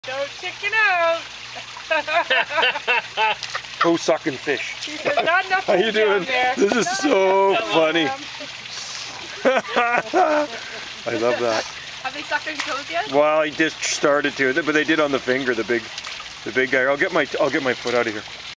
Don't chicken out. Toe sucking fish. He says, not enough How you doing? there. This is so funny. I love that. Have they sucked their toes yet? Well, he just started to, but they did on the finger. The big guy. I'll get my foot out of here.